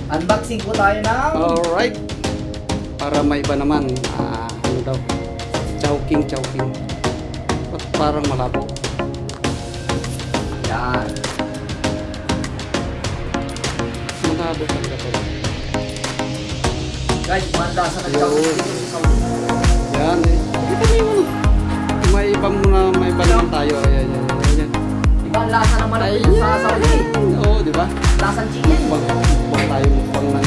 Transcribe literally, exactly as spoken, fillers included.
Unboxing po tayo ng... Alright. Para may iba naman. Ah, ano daw? Chowking, chowking. Ba't parang malabo? Yan. Malabo talaga to. Guys, manda sa nag-chowking dito sa Saudi. Yan eh. Kita mo yun. May ibang mga may iba naman tayo. Ayan, ayan, ayan. Ibang lasa naman ang sa Saudi. Oo, di ba? Lasang chicken. Bag, bag tayo mukhang ng